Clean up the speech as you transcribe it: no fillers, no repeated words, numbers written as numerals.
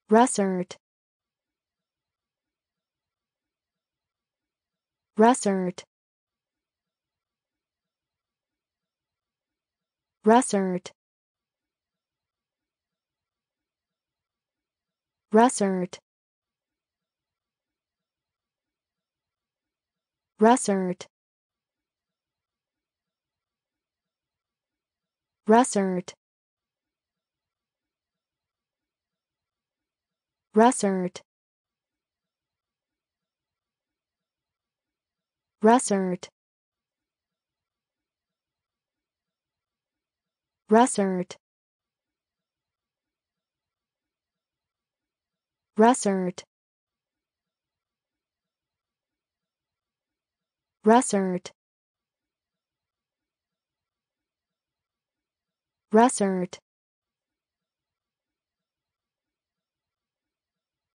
Russert, Russert, Russert, Russert, Russert, Russert, Russert, Russert, Russert, Russert, Russert, Russert,